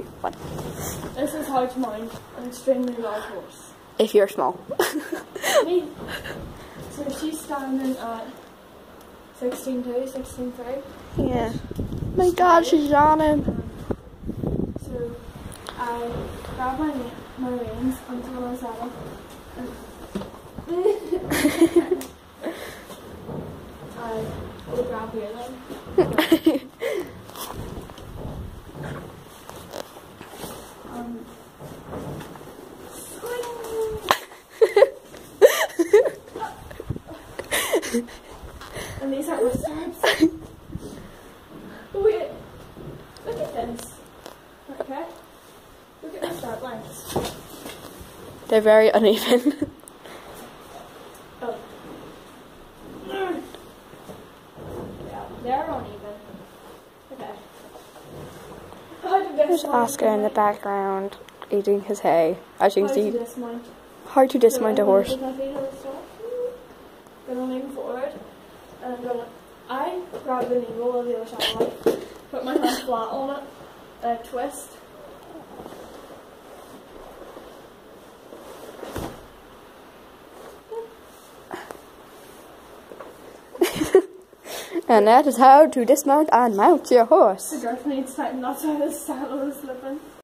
2, 1. This is how to mount an extremely large horse. If you're small. Me. So she's standing at 16.2, 16.3. Yeah. My God, she's yawning. So I grab my reins onto my saddle and I will grab here then. And these are my stirrups. Oh wait, look at this. Okay, look at my strap lengths. They're very uneven. Oh. Yeah, they're uneven. Okay. There's Oscar in the background eating his hay. As you can see, Dismount. hard to dismount a horse. Gonna lean forward and I grab the needle of the other side, put my hand flat on it, and twist. And that is how to dismount and mount your horse. The girth needs time, that's why this saddle is slipping.